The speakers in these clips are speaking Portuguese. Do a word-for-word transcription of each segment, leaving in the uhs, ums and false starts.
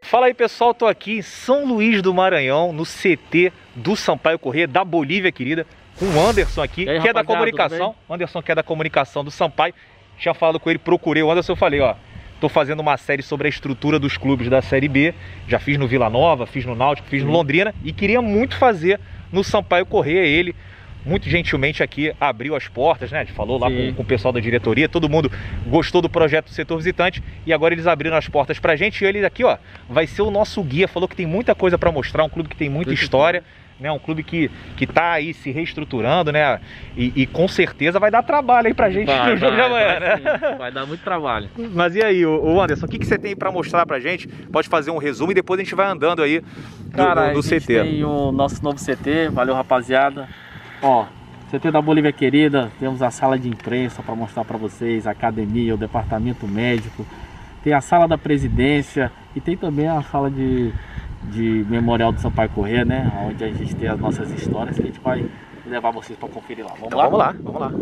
Fala aí, pessoal, tô aqui em São Luís do Maranhão, no C T do Sampaio Corrêa, da Bolívia querida, com o Anderson aqui, aí, que é da comunicação. Anderson, que é da comunicação do Sampaio. Tinha falado com ele, procurei o Anderson, eu falei, ó, tô fazendo uma série sobre a estrutura dos clubes da Série B. Já fiz no Vila Nova, fiz no Náutico, fiz no Londrina e queria muito fazer no Sampaio Corrêa. Ele muito gentilmente aqui abriu as portas, né? A gente falou lá com, com o pessoal da diretoria, todo mundo gostou do projeto do setor visitante e agora eles abriram as portas pra gente. E ele aqui, ó, vai ser o nosso guia. Falou que tem muita coisa pra mostrar, um clube que tem muita história, né? Um clube que, que tá aí se reestruturando, né? E, e com certeza vai dar trabalho aí pra gente vai, no jogo de amanhã, vai, né? Vai dar muito trabalho. Mas e aí, o Anderson, o que, que você tem pra mostrar pra gente? Pode fazer um resumo e depois a gente vai andando aí do, Cara, do, do a gente C T. Tem o nosso novo C T, valeu rapaziada. Ó, C T da Bolívia querida, temos a sala de imprensa para mostrar para vocês, a academia, o departamento médico, tem a sala da presidência e tem também a sala de, de memorial do Sampaio Corrêa, né? Onde a gente tem as nossas histórias que a gente vai levar vocês para conferir lá. Vamos Então, lá? Vamos lá, vamos lá.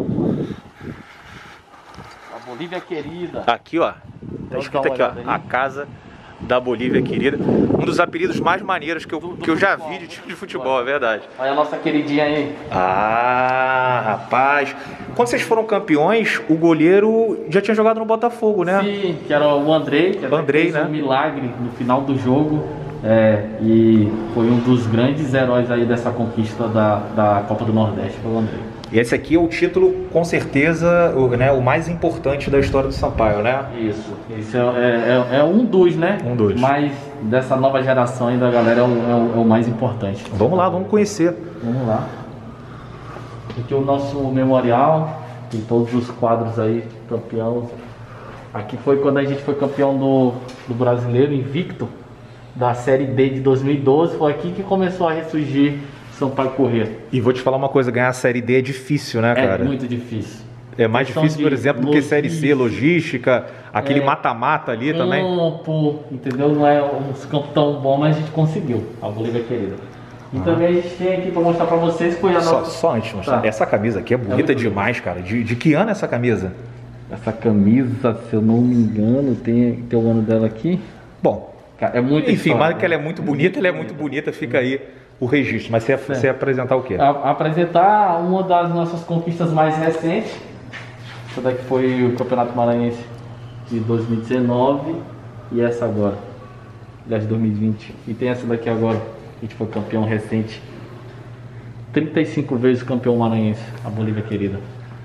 A Bolívia querida. Aqui, ó, tá escrito aqui, ó, a casa da Bolívia querida. Um dos apelidos mais maneiros que eu, do, do que eu já vi de time de futebol, é verdade. Olha a nossa queridinha aí. Ah, rapaz. Quando vocês foram campeões, o goleiro já tinha jogado no Botafogo, né? Sim, que era o Andrei, que era Andrei, né? um milagre no final do jogo. É, e foi um dos grandes heróis aí dessa conquista da, da Copa do Nordeste, foi o Andrei. E esse aqui é o título, com certeza, o, né, o mais importante da história do Sampaio, né? Isso, esse é, é, é, é um dos, né? Um dos. Mas dessa nova geração aí da galera é o, é o, é o mais importante. Vamos lá, vamos conhecer. Vamos lá. Aqui o nosso memorial, tem todos os quadros aí, campeão. Aqui foi quando a gente foi campeão do, do Brasileiro, invicto, da Série D de dois mil e doze. Foi aqui que começou a ressurgir Sampaio Corrêa. E vou te falar uma coisa, ganhar a Série D é difícil, né, cara? É muito difícil. É mais difícil, por exemplo, do que Série C, logística, aquele mata-mata ali também. Campo, entendeu? Não é uns campos tão bons, mas a gente conseguiu, a Bolívia querida. E ah. também a gente tem aqui para mostrar para vocês que foi a só, nossa... Só antes de mostrar, tá. Essa camisa aqui é bonita é demais, cara. De, de que ano é essa camisa? Essa camisa, se eu não me engano, tem, tem o ano dela aqui. Bom, é muito enfim, história, mas que ela é muito bonita, ela é muito bonita, fica aí o registro. Mas você ia, você ia apresentar o quê? A, apresentar uma das nossas conquistas mais recentes. Essa daqui foi o Campeonato Maranhense de dois mil e dezenove e essa agora, aliás, de dois mil e vinte. E tem essa daqui agora, a gente foi campeão recente, trinta e cinco vezes campeão maranhense, a Bolívia querida.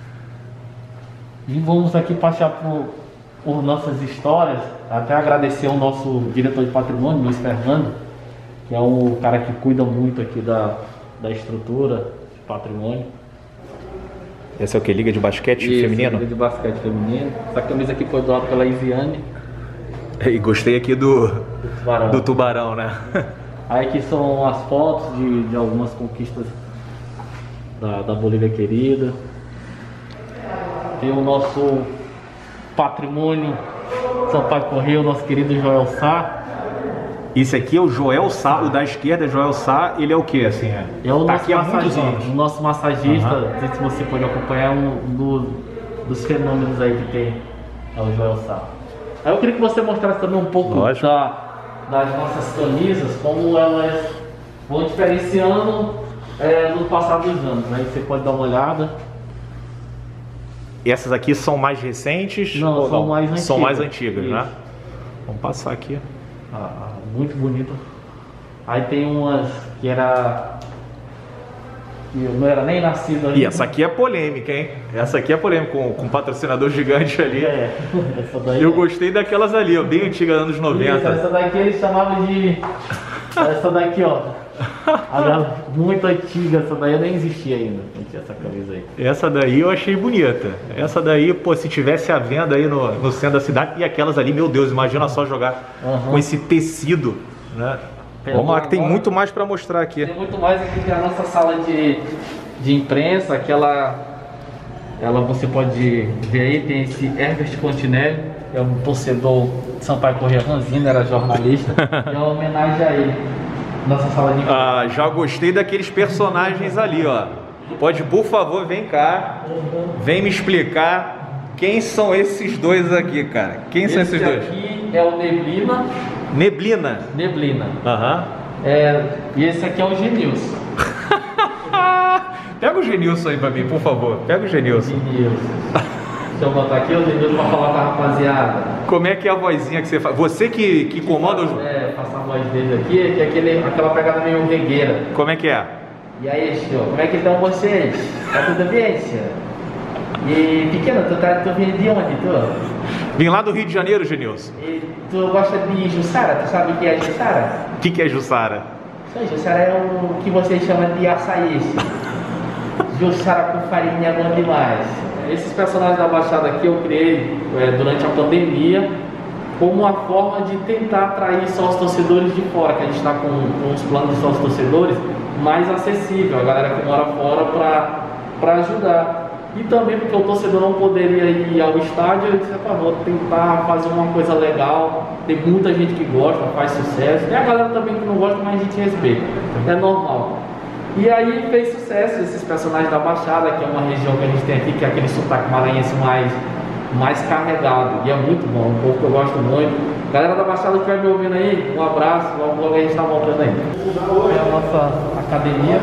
E vamos aqui passar por, por nossas histórias, até agradecer ao nosso diretor de patrimônio, Luiz Fernando, que é o cara que cuida muito aqui da, da estrutura de patrimônio. Esse é o que? Liga de basquete Isso, feminino? Liga de basquete feminino. Essa camisa aqui foi doada pela Isiane. E gostei aqui do, do, tubarão. do tubarão, né? Aí aqui são as fotos de, de algumas conquistas da, da Bolívia querida. Tem o nosso patrimônio Sampaio Corrêa, o nosso querido Joel Sá. Esse aqui é o Joel Sá, o da esquerda, Joel Sá, ele é o que, assim? É, é o tá nosso aqui há muitos anos. O nosso massagista, uhum. Não sei se você pode acompanhar, um do, dos fenômenos aí que tem, é o Joel Sá. Aí eu queria que você mostrasse também um pouco da, das nossas camisas, como elas vão diferenciando é, no passar dos anos. Aí você pode dar uma olhada. E essas aqui são mais recentes? Não, ou são, não? Mais antigas. São mais antigas, Isso. né? Vamos passar aqui. Ah, muito bonito. Aí tem umas que era... Eu não era nem nascido ainda. E essa aqui é polêmica, hein? Essa aqui é polêmica, com, com um patrocinador gigante ali. É, essa daí Eu é... gostei daquelas ali, ó, bem antiga, anos noventa. Isso, essa daqui eles chamavam de... Essa daqui, ó. Muito antiga, essa daí nem existia ainda. Não tinha essa camisa aí. Essa daí eu achei bonita. Essa daí, pô, se tivesse a venda aí no, no centro da cidade. E aquelas ali, meu Deus, imagina só jogar uhum. com esse tecido, né? Pelo Vamos lá, que tem agora, muito mais para mostrar aqui. Tem muito mais aqui, que é a nossa sala de, de imprensa. Aquela, ela você pode ver aí, tem esse Herbert Continelli, é um torcedor de Sampaio Corrêa Ranzina, era jornalista. É uma homenagem a ele. Nossa sala de imprensa. Ah, já gostei daqueles personagens ali, ó. Pode, por favor, vem cá, vem me explicar quem são esses dois aqui, cara. Quem Esse são esses dois? Esse aqui é o Neblina. Neblina. Neblina. Aham. É, e esse aqui é o Genilson. Pega o Genilson aí pra mim, por favor. Pega o Genilson. Genilson. Deixa eu botar aqui o Genilson pra falar com a rapaziada. Como é que é a vozinha que você faz? Você que, que comanda os... É, passar a voz dele aqui, que é aquele, aquela pegada meio regueira. Como é que é? E aí, senhor, como é que estão vocês? Tá tudo bem, senhor? E, pequeno, tu, tá, tu vindo de onde, tu? Vim lá do Rio de Janeiro, Genilson. E tu gosta de Jussara? Tu sabe o que é Jussara? O que, que é Jussara? Jussara é o que vocês chamam de açaí. Jussara com farinha é bom demais. Esses personagens da Baixada aqui eu criei é, durante a pandemia como uma forma de tentar atrair só os torcedores de fora, que a gente está com, com uns planos de só os torcedores mais acessível, a galera que mora fora para ajudar. E também porque o torcedor não poderia ir ao estádio, eu disse, pá, vou tentar fazer uma coisa legal. Tem muita gente que gosta, faz sucesso. Tem a galera também que não gosta, mas a gente respeita. É normal. E aí fez sucesso esses personagens da Baixada, que é uma região que a gente tem aqui, que é aquele sotaque maranhense mais, mais carregado. E é muito bom, um povo que eu gosto muito. Galera da Baixada que vai me ouvindo aí, um abraço, logo logo a gente está voltando aí. É a nossa academia.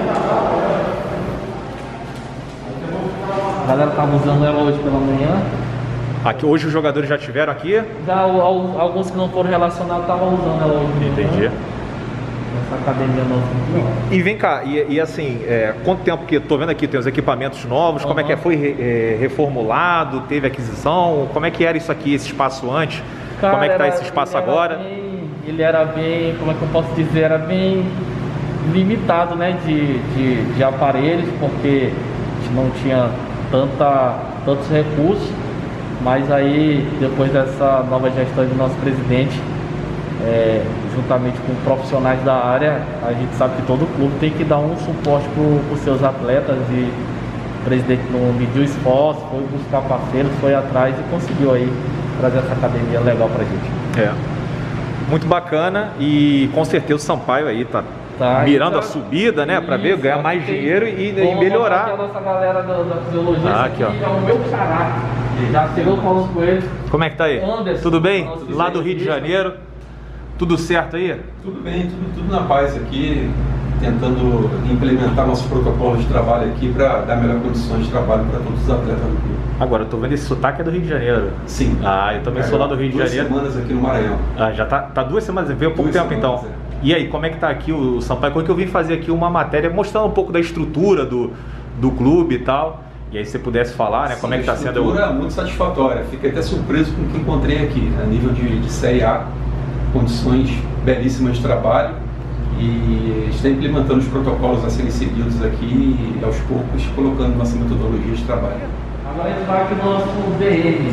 A galera estava usando ela hoje pela manhã. Aqui, hoje os jogadores já tiveram aqui? Já alguns que não foram relacionados estavam usando ela hoje. Entendi. Essa academia nova. E vem cá, e, e assim, é, quanto tempo que tô vendo aqui, tem os equipamentos novos, uhum. Como é que é? Foi é, reformulado, teve aquisição? Como é que era isso aqui, esse espaço antes? Cara, como é que tá esse espaço ele agora? Bem, ele era bem, como é que eu posso dizer, era bem limitado, né, de, de, de aparelhos, porque a gente não tinha tanta, tantos recursos, mas aí depois dessa nova gestão do nosso presidente, é, juntamente com profissionais da área, a gente sabe que todo clube tem que dar um suporte para os seus atletas, e o presidente não mediu esforço, foi buscar parceiros, foi atrás e conseguiu aí trazer essa academia legal pra gente. É, muito bacana, e com certeza o Sampaio aí tá Tá, mirando então, a subida, né, para ver, ganhar mais dinheiro e, e melhorar. Aqui a nossa galera da, da fisiologia, ah, aqui, aqui, ó. É o meu xará. Já chegou falando com ele. Como é que tá aí? Anderson, tudo bem? Lá do Rio de Janeiro. Tudo certo aí? Tudo bem, tudo, tudo na paz aqui, tentando implementar nossos protocolos de trabalho aqui para dar melhores condições de trabalho para todos os atletas do clube. Agora, eu tô vendo esse sotaque é do Rio de Janeiro. Sim. Ah, eu também é, sou lá do Rio de Janeiro. Duas semanas aqui no Maranhão. Ah, já tá, tá duas semanas, veio há pouco tempo então. É. E aí, como é que tá aqui o, o Sampaio? Porque eu vim fazer aqui uma matéria mostrando um pouco da estrutura do, do clube e tal. E aí, se você pudesse falar, né, Sim, como é que tá sendo... A estrutura é muito satisfatória. Fiquei até surpreso com o que encontrei aqui, a nível de, de Série A, condições belíssimas de trabalho. E está implementando os protocolos a serem seguidos aqui e, aos poucos, colocando nossa metodologia de trabalho. Agora a gente vai aqui no nosso D M.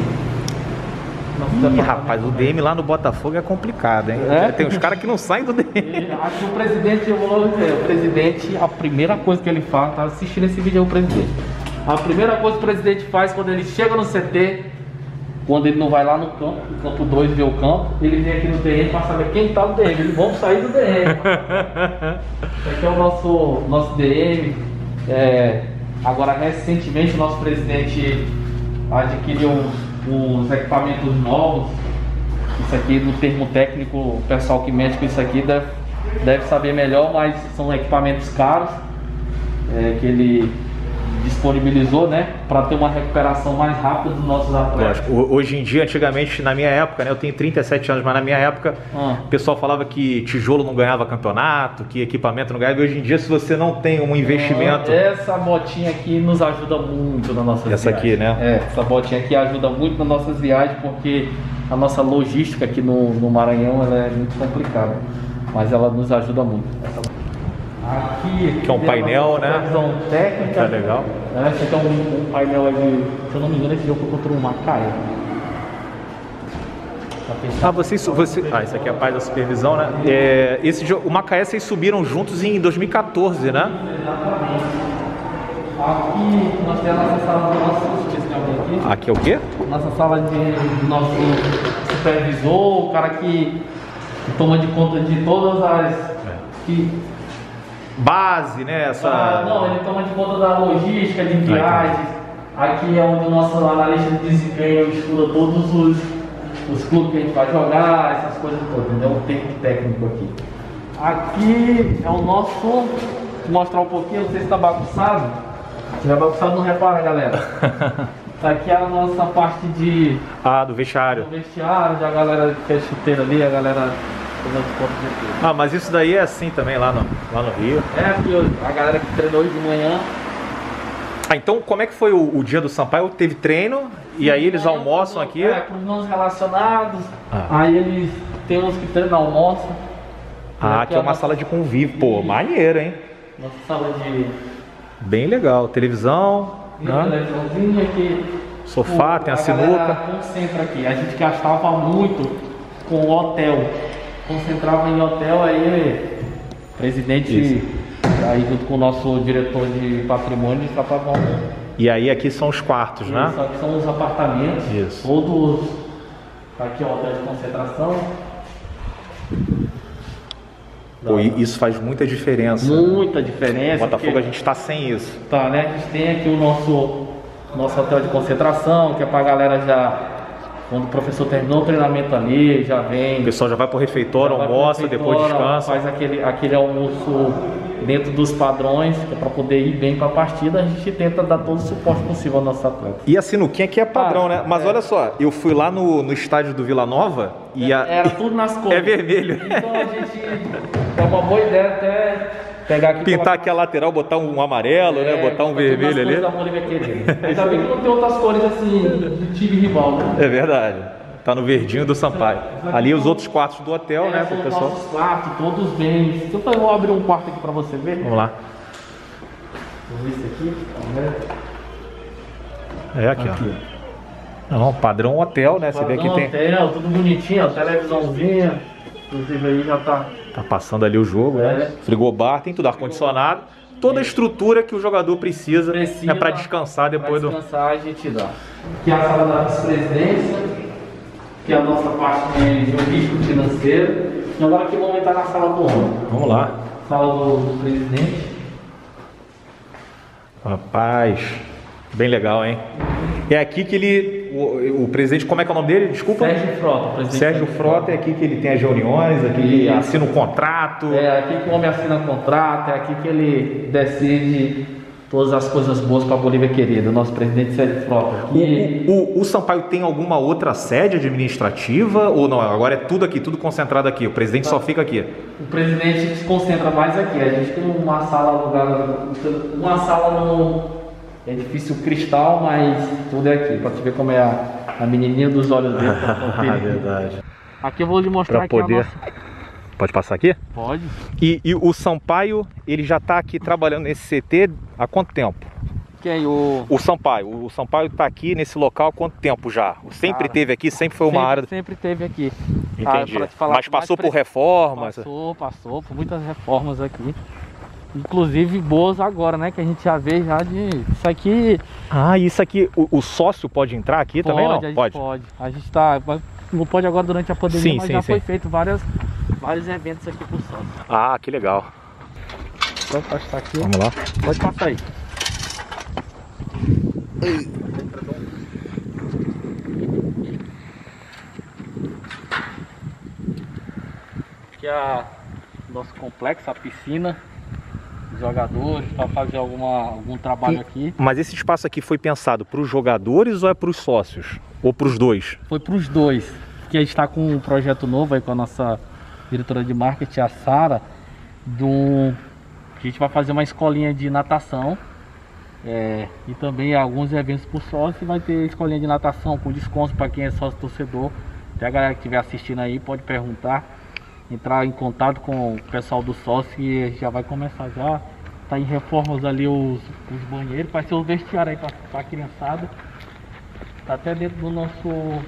Ih, rapaz, o D M lá no Botafogo é complicado, hein? É? Tem uns caras que não saem do D M. Acho que o presidente, eu vou dizer, o presidente, a primeira coisa que ele faz, tá assistindo esse vídeo, é o presidente. A primeira coisa que o presidente faz quando ele chega no C T, quando ele não vai lá no campo, no campo dois ver o campo, ele vem aqui no D M para saber quem tá no D M. Eles vão sair do D M. Esse aqui é o nosso, nosso D M. É, agora, recentemente, o nosso presidente adquiriu uns equipamentos novos. Isso aqui, no termo técnico, o pessoal que mexe com isso aqui deve, deve saber melhor, mas são equipamentos caros, é, que ele disponibilizou, né, para ter uma recuperação mais rápida dos nossos atletas. Lógico. Hoje em dia, antigamente, na minha época, né, eu tenho trinta e sete anos, mas na minha época, ah. o pessoal falava que tijolo não ganhava campeonato, que equipamento não ganhava. E hoje em dia, se você não tem um investimento... Essa botinha aqui nos ajuda muito nas nossas essa viagens. Essa aqui, né? É, essa botinha aqui ajuda muito nas nossas viagens, porque a nossa logística aqui no, no Maranhão, ela é muito complicada, mas ela nos ajuda muito. Essa... Aqui, que é um painel, né? Visão técnica. É legal. É, esse aqui é um, um painel aí, se eu não me engano, esse jogo foi contra o Macaé. Ah, vocês, você, ah, isso aqui é a parte da supervisão, né? É, esse jogo, o Macaé, vocês subiram juntos em dois mil e quatorze, né? Exatamente. Aqui nós temos a nossa sala do nosso aqui. Aqui é o quê? Nossa sala de, do nosso supervisor, o cara que, que toma de conta de todas as... É. Que, base, né? Essa... Ah, não, ele toma de conta da logística, de viagens. Aqui é onde o nosso analista de desempenho estuda todos os, os clubes que a gente vai jogar, essas coisas todas, entendeu? O tempo técnico aqui. Aqui é o nosso, vou mostrar um pouquinho, não sei se tá bagunçado. Se tiver bagunçado não repara, galera. Isso aqui é a nossa parte de... Ah, do vestiário. Do vestiário, a galera que é chuteira ali, a galera... Ah, mas isso daí é assim também lá no, lá no Rio. É aqui a galera que treinou hoje de manhã. Ah, então como é que foi o, o dia do Sampaio? Teve treino e aí eles almoçam aqui? É, para os não relacionados. Ah. Aí eles tem uns que treinam, almoçam. Ah, aqui é uma sala de convívio. Pô, maneiro, hein? Nossa sala de... Bem legal. Televisão. Né? Televisãozinha aqui. Sofá, Pô, tem a, a sinuca. Concentra aqui. A gente gastava muito com o hotel. Concentrava em hotel, aí o presidente, isso. Aí junto com o nosso diretor de patrimônio, está pagando. E aí aqui são os quartos, isso, né? Aqui são os apartamentos, isso. Todos. Aqui é o hotel de concentração. Pô, isso faz muita diferença. Muita diferença. Botafogo porque... a gente está sem isso. Tá, né? A gente tem aqui o nosso, nosso hotel de concentração, que é pra galera já... Quando o professor terminou o treinamento ali, já vem... O pessoal já vai pro refeitório, almoça, refeitório, depois descansa. Faz aquele, aquele almoço dentro dos padrões, que é para poder ir bem para a partida. A gente tenta dar todo o suporte possível ao nosso atleta. E a sinuquinha aqui é padrão, ah, né? Mas é. Olha só, eu fui lá no, no estádio do Vila Nova e... É, a... Era tudo nas cores. É vermelho. Então a gente... É uma boa ideia até... Pegar aqui, pintar aqui a lateral, botar um amarelo, é, né? Botar um vermelho ali. Da Bolívia querida. Ainda bem que não tem outras cores assim do time rival, né? É verdade. Tá no verdinho do Sampaio. Ali os outros quartos do hotel, é, né? Pro pessoal. Nossos quartos, todos bem. Então eu vou abrir um quarto aqui pra você ver. Vamos lá. Vamos ver esse aqui. É aqui, aqui. ó. Não, padrão hotel, né? Padrão você vê que tem. Hotel, tudo bonitinho, ó, televisãozinha. Inclusive aí já tá. Tá passando ali o jogo, é. né? Frigobar, tem tudo, ar-condicionado. Toda a estrutura que o jogador precisa, precisa é para descansar depois pra descansar, do... a gente dá. Aqui é a sala da vice-presidência, que é a nossa parte de jurídico financeiro. E agora aqui vamos entrar na sala do homem. Vamos lá. Sala do, do presidente. Rapaz, bem legal, hein? É aqui que ele, o, o presidente, como é que é o nome dele? Desculpa. Sérgio Frota. Presidente Sérgio Frota, é aqui que ele tem as reuniões, aqui que ele assina o contrato. É aqui que o homem assina o contrato, é aqui que ele decide todas as coisas boas para a Bolívia querida, o nosso presidente Sérgio Frota. E... O, o, o Sampaio tem alguma outra sede administrativa ou não? Agora é tudo aqui, tudo concentrado aqui, o presidente tá. só fica aqui. O presidente se concentra mais aqui, a gente tem uma sala alugada, uma sala no... É difícil cristal, mas tudo é aqui, pra te ver como é a, a menininha dos olhos dele. Ah, verdade. Aqui eu vou lhe mostrar pra poder... aqui a nossa... Pode passar aqui? Pode. E, e o Sampaio, ele já tá aqui trabalhando nesse C T há quanto tempo? Quem? O... O Sampaio. O Sampaio tá aqui nesse local há quanto tempo já? Sempre Cara, teve aqui? Sempre foi uma sempre, área... Sempre teve aqui. Entendi. Ah, falar mas passou por reformas? Passou, passou por muitas reformas aqui. Inclusive boas agora, né? Que a gente já vê já de... Isso aqui... Ah, isso aqui... O, o sócio pode entrar aqui pode, também, não? A gente pode. Pode. A gente tá... Não pode agora durante a pandemia, sim, mas sim, já sim. foi feito várias, vários eventos aqui por sócio. Ah, que legal. Pode passar aqui. Vamos lá. Pode passar aí. Aqui é o nosso complexo, a piscina. Jogadores, para fazer alguma, algum trabalho e, aqui. Mas esse espaço aqui foi pensado para os jogadores ou é para os sócios? Ou para os dois? Foi para os dois. Porque a gente está com um projeto novo aí com a nossa diretora de marketing, a Sara. Do... A gente vai fazer uma escolinha de natação. É, e também alguns eventos por sócio. Vai ter escolinha de natação com desconto para quem é sócio torcedor. Até a galera que estiver assistindo aí pode perguntar. Entrar em contato com o pessoal do sócio e já vai começar já. Tá em reformas ali os, os banheiros, vai ser o vestiário aí para a criançada. Tá até dentro do nosso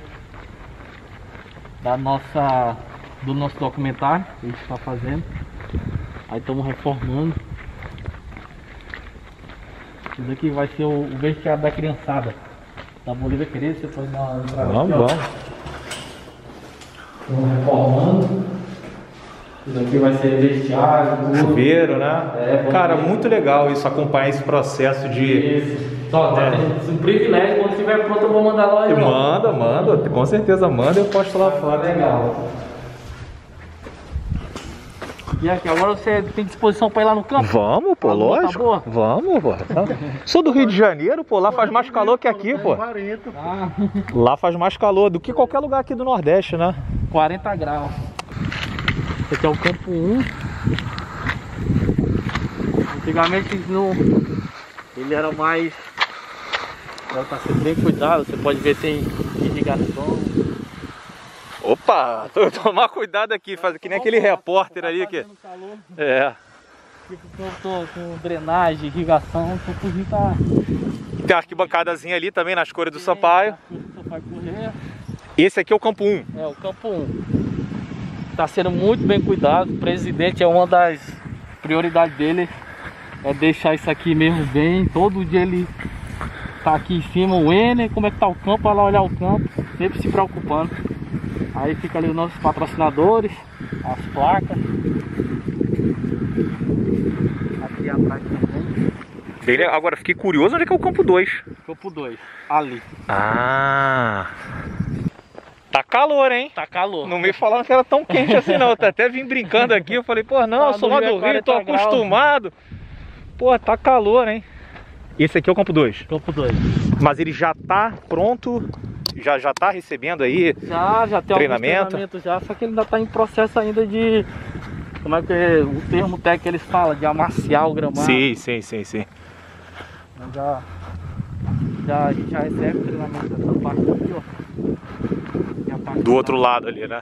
da nossa do nosso documentário que a gente está fazendo. Aí estamos reformando. Isso aqui vai ser o, o vestiário da criançada da Bolívia querida. Você foi uma vamos, vamos. Estamos reformando. Isso aqui vai ser vestiário, chuveiro, né? É, cara, muito legal isso, acompanhar esse processo de, isso. Só, tá tendo um privilégio, quando estiver pronto eu vou mandar lá. Manda, manda, com certeza manda, eu posto lá fora. Legal. E aqui, agora você tem disposição pra ir lá no campo? Vamos, pô, lógico. Tá boa? Vamos, pô. Sou do Rio de Janeiro, pô, lá faz mais calor que aqui, pô. Ah. Lá faz mais calor do que qualquer lugar aqui do Nordeste, né? quarenta graus. Esse aqui é o campo um. Antigamente no... ele era mais... Agora tá sendo bem cuidado, você pode ver tem irrigação. Opa, tomar cuidado aqui, faz que nem aquele repórter ali que... É. Tipo, eu tô com drenagem, irrigação, o campozinho tá... Tem uma arquibancadazinha ali também nas cores do Sampaio. Esse aqui é o campo um. É, o campo um. Tá sendo muito bem cuidado. O presidente é uma das prioridades dele. É deixar isso aqui mesmo bem. Todo dia ele tá aqui em cima, o Ener, como é que tá o campo, vai lá olhar o campo, sempre se preocupando. Aí fica ali os nossos patrocinadores, as placas. Aqui atrás também. Bem, agora fiquei curioso onde é que é o campo dois. Campo dois, ali. Ah. Tá calor, hein? Tá calor. Não me falaram que era tão quente assim não. Eu até vim brincando aqui, eu falei, pô, não, eu sou lá do Rio, tô acostumado. Pô, tá calor, hein? Esse aqui é o campo dois. Campo dois. Mas ele já tá pronto, já, já tá recebendo aí já, já tem treinamento? treinamento já, só que ele ainda tá em processo ainda de... Como é que é, o termo técnico eles falam? De amaciar o gramado. Sim, sim, sim, sim. Mas já, já, a gente já recebe treinamento dessa parte aqui, ó. Parte do outro lado ali, né?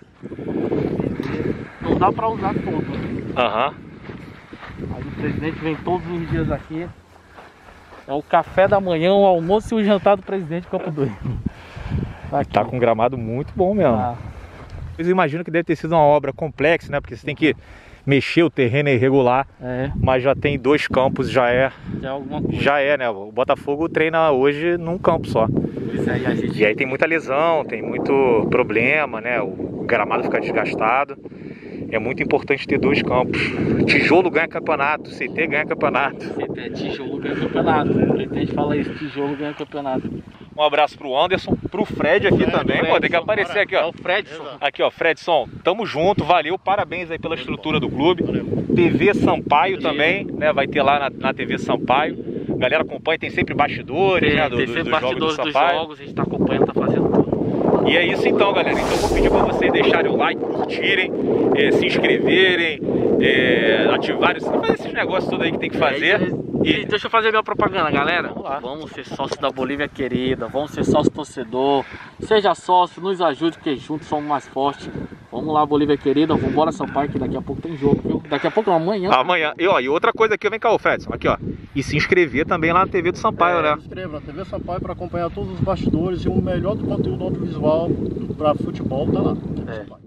Não dá pra usar todo. Aham. Uhum. Aí o presidente vem todos os dias aqui. É o café da manhã, o almoço e o jantar do presidente Campo dois. Aqui. Tá com um gramado muito bom mesmo. Ah. Eu imagino que deve ter sido uma obra complexa, né? Porque você tem que mexer o terreno irregular. É. Mas já tem dois campos, já é. Já é alguma coisa. Já é, né? O Botafogo treina hoje num campo só. Pois é, e, a gente... e aí tem muita lesão, tem muito problema, né? O gramado fica desgastado. É muito importante ter dois campos. Tijolo ganha campeonato, C T ganha campeonato. C T, tijolo ganha campeonato. O presidente fala isso, tijolo ganha campeonato. Um abraço pro Anderson, pro Fred aqui Fred, também. Fred, pô, tem que aparecer aqui, ó. É o Fredson. Aqui, ó, Fredson, tamo junto, valeu, parabéns aí pela estrutura do clube. Valeu. T V Sampaio também, né? Vai ter lá na, na T V Sampaio. A galera acompanha, tem sempre bastidores, tem, né? Do, tem do, sempre dos bastidores jogos do dos Sampaio. jogos, a gente tá acompanhando, tá fazendo tudo. E é isso então, galera. Então eu vou pedir pra vocês deixarem o like, curtirem, eh, se inscreverem, eh, ativarem, fazer esses negócios todos aí que tem que fazer. É, e... e deixa eu fazer minha propaganda, galera. Vamos lá. Vamos ser sócio da Bolívia querida, vamos ser sócio torcedor. Seja sócio, nos ajude, porque juntos somos mais fortes. Vamos lá, Bolívia querida, vamos embora Sampaio, que daqui a pouco tem jogo, viu? Daqui a pouco não, amanhã. Amanhã. E, ó, e outra coisa aqui, vem cá, o Fredson, aqui ó. E se inscrever também lá na T V do Sampaio, é, né? Se inscreva na T V Sampaio para acompanhar todos os bastidores e o melhor do conteúdo audiovisual para futebol tá lá. É.